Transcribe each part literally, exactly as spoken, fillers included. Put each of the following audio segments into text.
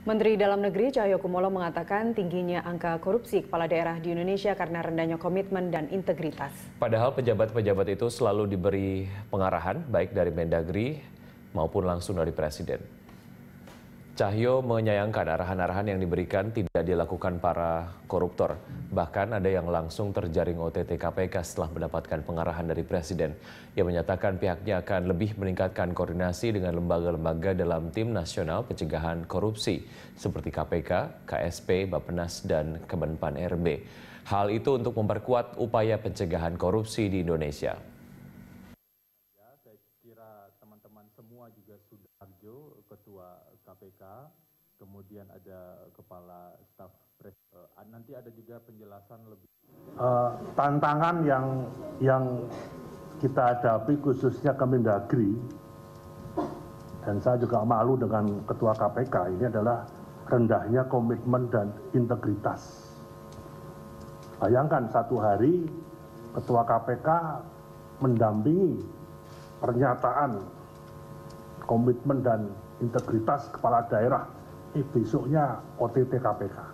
Menteri Dalam Negeri Cahyokumolo mengatakan tingginya angka korupsi kepala daerah di Indonesia karena rendahnya komitmen dan integritas. Padahal pejabat-pejabat itu selalu diberi pengarahan baik dari Mendagri maupun langsung dari Presiden. Cahyo menyayangkan arahan-arahan yang diberikan tidak dilakukan para koruptor. Bahkan ada yang langsung terjaring O T T K P K setelah mendapatkan pengarahan dari Presiden. Ia menyatakan pihaknya akan lebih meningkatkan koordinasi dengan lembaga-lembaga dalam tim nasional pencegahan korupsi seperti K P K, K S P, Bappenas, dan Kemenpan R B. Hal itu untuk memperkuat upaya pencegahan korupsi di Indonesia. Saya kira teman-teman semua juga sudah Arjo, Ketua K P K, kemudian ada Kepala Staf Presiden. Nanti ada juga penjelasan lebih. Uh, tantangan yang yang kita hadapi khususnya Kemendagri, dan saya juga malu dengan Ketua K P K, ini adalah rendahnya komitmen dan integritas. Bayangkan satu hari Ketua K P K mendampingi pernyataan komitmen dan integritas kepala daerah, eh besoknya O T T K P K.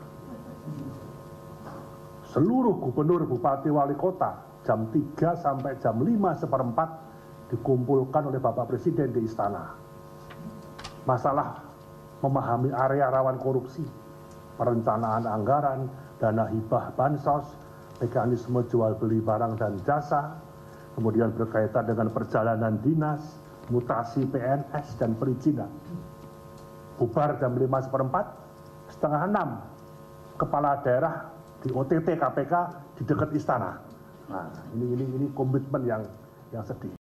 Seluruh gubernur, bupati, wali kota jam tiga sampai jam lima seperempat dikumpulkan oleh Bapak Presiden di istana. Masalah memahami area rawan korupsi, perencanaan anggaran, dana hibah bansos, mekanisme jual beli barang dan jasa, kemudian berkaitan dengan perjalanan dinas, mutasi P N S dan perizinan. Bubar jam lima seperempat, setengah enam, kepala daerah di O T T K P K di dekat istana. Nah, ini ini ini komitmen yang yang sedih.